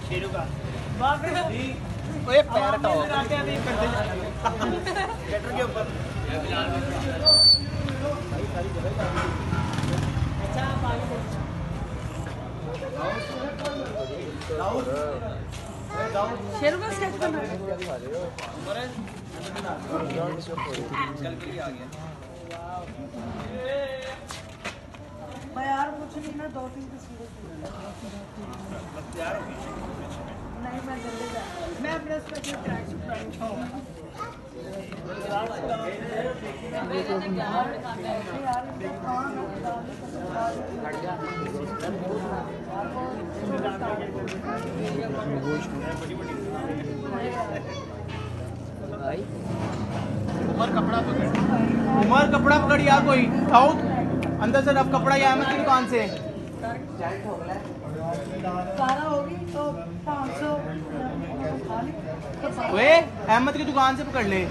शेरू का ओए पैर हटाओ गटर के ऊपर शेरू का स्केच बन रहा है। मैं यार कुछ नहीं ना 2-3 तस्वीरें नहीं मैं जल्दी जा मैं अपने स्पेशल ट्रैक शूट पहनूंगा उमर कपड़ा पकड़ उमर कपड़ा पकड़ यार कोई आओ अंदर से रफ कपड़ा या अहमद की दुकान से सारा होगी तो 500 वे अहमद की दुकान से पकड़ ले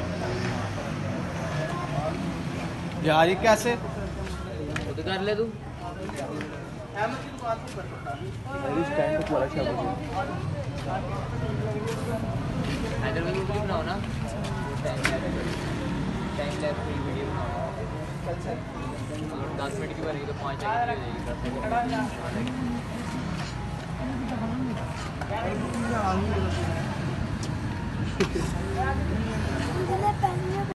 यार ये कैसे खुद कर ले तू अहमद की दुकान से पकड़ इधर वीडियो बनाओ ना टाइम लैप्स की वीडियो बनाओ 10 मिनट की बनेगी तो 5 चाहिए